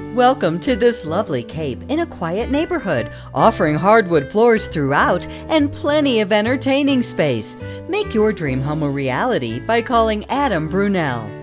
Welcome to this lovely cape in a quiet neighborhood, offering hardwood floors throughout and plenty of entertaining space. Make your dream home a reality by calling Adam Brunelle.